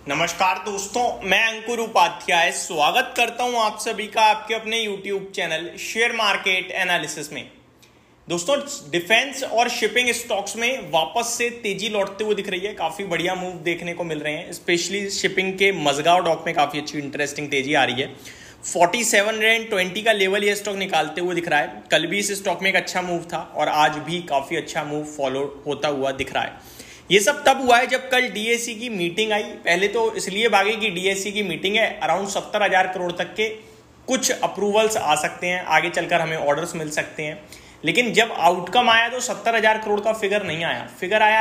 नमस्कार दोस्तों, मैं अंकुर उपाध्याय स्वागत करता हूं आप सभी का आपके अपने YouTube channel share market analysis में। दोस्तों, डिफेंस और शिपिंग स्टॉक्स में वापस से तेजी लौटते हुए दिख रही है। काफी बढ़िया मूव देखने को मिल रहे हैं, स्पेशली शिपिंग के मझगांव डॉक में काफी अच्छी इंटरेस्टिंग तेजी आ रही है। 47.20 का लेवल ये स्टॉक निकालते हुए दिख रहा है। कल भी इस स्टॉक में एक अच्छा मूव था और आज भी काफी अच्छा मूव फॉलो होता हुआ दिख रहा है। ये सब तब हुआ है जब कल डीएससी की मीटिंग आई। पहले तो इसलिए भागे कि डीएससी की मीटिंग है, अराउंड 70,000 करोड़ तक के कुछ अप्रूवल्स आ सकते हैं, आगे चलकर हमें ऑर्डर्स मिल सकते हैं। लेकिन जब आउटकम आया तो 70,000 करोड़ का फिगर नहीं आया, फिगर आया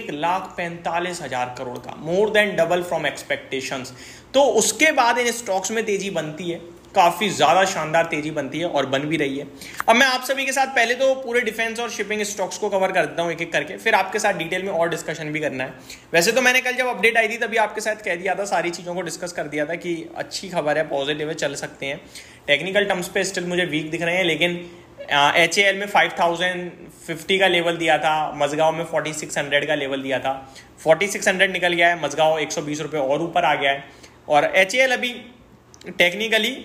1,45,000 करोड़ का, more than double from expectations. तो उसके बाद इन स्टॉक्स में तेजी बनती है, काफी ज्यादा शानदार तेजी बनती है और बन भी रही है। अब मैं आप सभी के साथ पहले तो पूरे डिफेंस और शिपिंग स्टॉक्स को कवर कर देता हूं एक एक करके, फिर आपके साथ डिटेल में और डिस्कशन भी करना है। वैसे तो मैंने कल जब अपडेट आई थी तभी आपके साथ कह दिया था, सारी चीजों को डिस्कस कर दिया था कि अच्छी खबर है, पॉजिटिव है, चल सकते हैं। टेक्निकल टर्म्स पे स्टिल मुझे वीक दिख रहे हैं, लेकिन HAL में 5050 का लेवल दिया था, मझगांव में 4600 का लेवल दिया था। 4600 निकल गया है, मझगांव 120 रुपये और ऊपर आ गया है। और HAL अभी टेक्निकली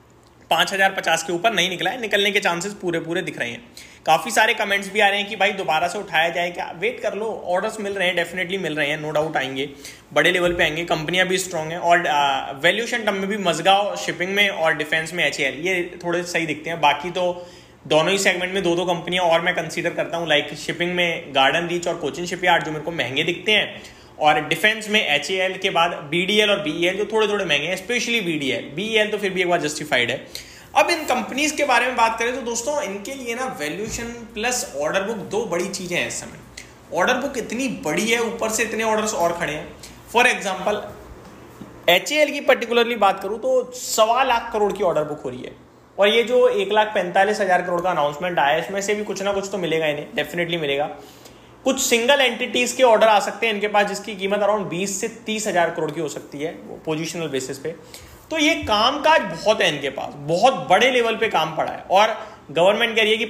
5050 के ऊपर नहीं निकला है, निकलने के चांसेस पूरे दिख रहे हैं। काफी सारे कमेंट्स भी आ रहे हैं कि भाई दोबारा से उठाया जाए क्या, वेट कर लो, ऑर्डर्स मिल रहे हैं, डेफिनेटली मिल रहे हैं, नो डाउट आएंगे, बड़े लेवल पे आएंगे, कंपनियां भी स्ट्रांग हैं। और वैल्यूएशन टर्म में भी मझगांव शिपिंग में और डिफेंस में HAL ये थोड़े सही दिखते हैं। बाकी तो दोनों ही सेगमेंट में दो कंपनियां और मैं कंसीडर करता हूं, लाइक शिपिंग में गार्डन रीच और कोचिन शिपयार्ड जो मेरे को महंगे दिखते हैं, और डिफेंस में HAL के बाद BDL और BEL जो थोड़े महंगे हैं, स्पेशली BEL तो फिर भी एक बार जस्टिफाइड है। अब इन कंपनीज के बारे में बात करें तो दोस्तों, इनके लिए ना वैल्यूएशन प्लस ऑर्डर बुक दो बड़ी चीजें हैं इस समय। ऑर्डर बुक इतनी बड़ी है, ऊपर से इतने ऑर्डर्स और खड़े हैं। फॉर एग्जांपल HAL की पर्टिकुलरली बात करूं तो 1.25 लाख करोड़ की ऑर्डर बुक हो रही है, और ये जो 1,45,000 करोड़ का अनाउंसमेंट आया है, इसमें से भी कुछ ना कुछ तो मिलेगा इन्हें, डेफिनेटली मिलेगा। कुछ सिंगल एंटिटीज के ऑर्डर आ सकते हैं इनके पास, जिसकी कीमत अराउंड 20 से 30,000 करोड़ की हो सकती है पोजिशनल बेसिस पे। तो ये काम काज बहुत है इनके पास, बहुत बड़े लेवल पे काम पड़ा है। और गवर्नमेंट कह रही है कि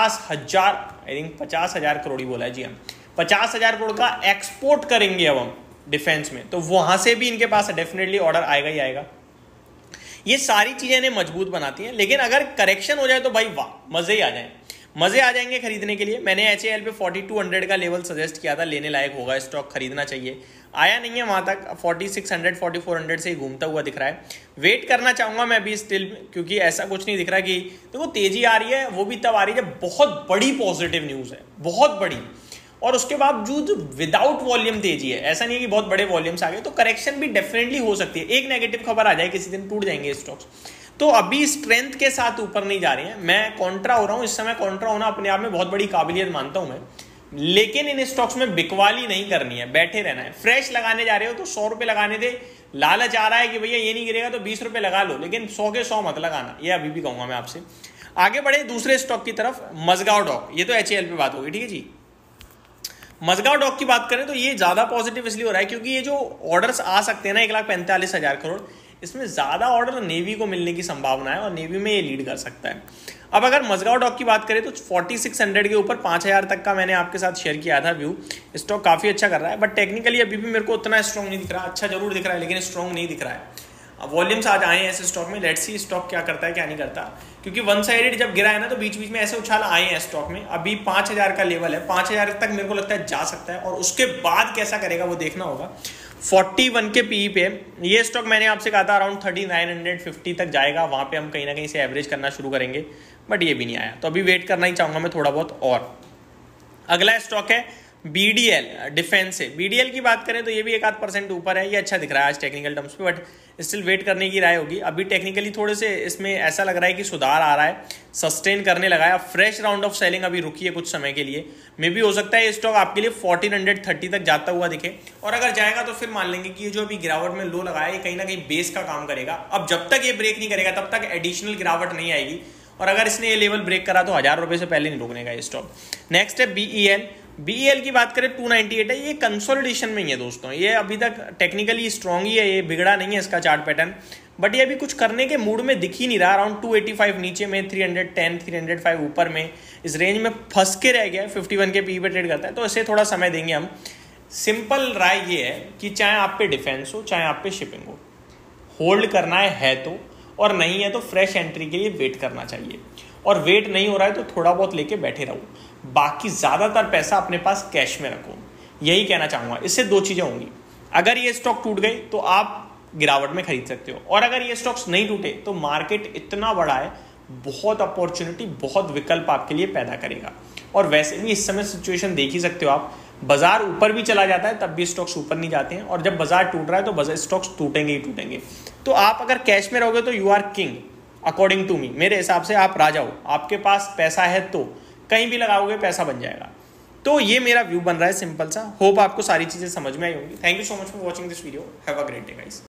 50,000 करोड़ ही बोला है जी, हम 50,000 करोड़ का एक्सपोर्ट करेंगे अब हम डिफेंस में, तो वहां से भी इनके पास डेफिनेटली ऑर्डर आएगा ही आएगा। ये सारी चीजें इन्हें मजबूत बनाती हैं। लेकिन अगर करेक्शन हो जाए तो भाई वाह, मजे ही आ जाए, मजे आ जाएंगे खरीदने के लिए। मैंने HAL पे 4200 का लेवल सजेस्ट किया था, लेने लायक होगा स्टॉक, खरीदना चाहिए। आया नहीं है वहां तक, 4600 4400 से ही घूमता हुआ दिख रहा है। वेट करना चाहूंगा मैं भी स्टिल, क्योंकि ऐसा कुछ नहीं दिख रहा कि देखो तेजी आ रही है, वो भी तब आ रही है जब बहुत बड़ी पॉजिटिव न्यूज है, बहुत बड़ी, और उसके बावजूद विदाउट वॉल्यूम तेजी है। ऐसा नहीं है कि बहुत बड़े वॉल्यूम्स आ गए, तो करेक्शन भी डेफिनेटली हो सकती है। एक नेगेटिव खबर आ जाए, किसी दिन टूट जाएंगे स्टॉक्स। तो अभी स्ट्रेंथ के साथ ऊपर नहीं जा रहे हैं। मैं कॉन्ट्रा हो रहा हूं इस समय, कॉन्ट्रा होना अपने आप में बहुत बड़ी काबिलियत मानता हूं मैं। लेकिन इन स्टॉक्स में बिकवाली नहीं करनी है, बैठे रहना है। फ्रेश लगाने जा रहे हो तो 100 रुपए लगाने थे, लालच आ रहा है कि भैया ये नहीं गिरेगा तो 20 रुपए लगा लो, लेकिन 100 के 100 मत लगाना, ये अभी भी कहूंगा मैं आपसे। आगे बढ़े दूसरे स्टॉक की तरफ, मझगांव डॉक। ये तो HAL पे बात होगी, ठीक है जी। मझगांव डॉक की बात करें तो ये ज्यादा पॉजिटिव इसलिए हो रहा है क्योंकि ये जो ऑर्डर्स आ सकते हैं ना 1,45,000 करोड़, इसमें ज्यादा ऑर्डर नेवी को मिलने की संभावना है और नेवी में ये लीड कर सकता है। अब अगर मझगांव डॉक की बात करें तो 4600 के ऊपर 5000 तक का मैंने आपके साथ शेयर किया था व्यू। स्टॉक काफी अच्छा कर रहा है, बट टेक्निकली अभी भी मेरे को उतना स्ट्रॉन्ग नहीं दिख रहा। अच्छा जरूर दिख रहा है लेकिन स्ट्रॉन्ग नहीं दिख रहा है। वॉल्यूम्स आज आए हैं ऐसे स्टॉक में, लेट्स सी स्टॉक क्या करता है क्या नहीं करता, क्योंकि वन साइडेड जब गिरा है ना तो बीच बीच में ऐसे उछाल आए हैं स्टॉक में। अभी 5000 का लेवल है, 5000 तक मेरे को लगता है जा सकता है, और उसके बाद कैसा करेगा वो देखना होगा। 41 के पीई पे ये स्टॉक मैंने आपसे कहा था अराउंड 3950 तक जाएगा, वहां पे हम कहीं ना कहीं से एवरेज करना शुरू करेंगे, बट ये भी नहीं आया, तो अभी वेट करना ही चाहूंगा मैं थोड़ा बहुत। और अगला स्टॉक है BDL, डिफेंस से। BDL की बात करें तो ये भी 1-8% ऊपर है, ये अच्छा दिख रहा है आज टेक्निकल टर्म्स पे, बट स्टिल वेट करने की राय होगी। अभी टेक्निकली थोड़े से इसमें ऐसा लग रहा है कि सुधार आ रहा है, सस्टेन करने लगा है। अब फ्रेश राउंड ऑफ सेलिंग अभी रुकी है कुछ समय के लिए, मे भी हो सकता है ये स्टॉक आपके लिए 1430 तक जाता हुआ दिखे, और अगर जाएगा तो फिर मान लेंगे कि ये जो अभी गिरावट में लो लगाया है कहीं ना कहीं बेस का काम करेगा। अब जब तक ये ब्रेक नहीं करेगा तब तक एडिशनल गिरावट नहीं आएगी, और अगर इसने ये लेवल ब्रेक करा तो 1000 रुपए से पहले नहीं रुकने का ये स्टॉक। नेक्स्ट है BEL की बात करें 298 है, ये कंसोलिडेशन में ही है दोस्तों। ये अभी तक टेक्निकली स्ट्रॉन्ग ही है, ये बिगड़ा नहीं है इसका चार्ट पैटर्न, बट ये अभी कुछ करने के मूड में दिख ही नहीं रहा। अराउंड 285 नीचे में, 310 305 ऊपर में, इस रेंज में फंस के रह गया है। 51 के पी पे ट्रेड करता है, तो इसे थोड़ा समय देंगे हम। सिंपल राय ये है कि चाहे आप पे डिफेंस हो चाहे आप पे शिपिंग हो, होल्ड करना है तो, और नहीं है तो फ्रेश एंट्री के लिए वेट करना चाहिए, और वेट नहीं हो रहा है तो थोड़ा बहुत लेके बैठे रहो। बाकी ज़्यादातर पैसा अपने पास कैश में रखो, यही कहना चाहूँगा। इससे दो चीज़ें होंगी, अगर ये स्टॉक टूट गई तो आप गिरावट में खरीद सकते हो, और अगर ये स्टॉक्स नहीं टूटे तो मार्केट इतना बड़ा है, बहुत अपॉर्चुनिटी, बहुत विकल्प आपके लिए पैदा करेगा। और वैसे भी इस समय सिचुएशन देख ही सकते हो आप, बाजार ऊपर भी चला जाता है तब भी स्टॉक्स ऊपर नहीं जाते हैं, और जब बाजार टूट रहा है तो बाजार स्टॉक्स टूटेंगे ही टूटेंगे। तो आप अगर कैश में रहोगे तो you are king according to me, मेरे हिसाब से आप राजा हो। आपके पास पैसा है तो कहीं भी लगाओगे पैसा बन जाएगा। तो ये मेरा व्यू बन रहा है सिंपल सा। होप आपको सारी चीजें समझ में आई होंगी। Thank you so much for watching this video. Have a great day guys.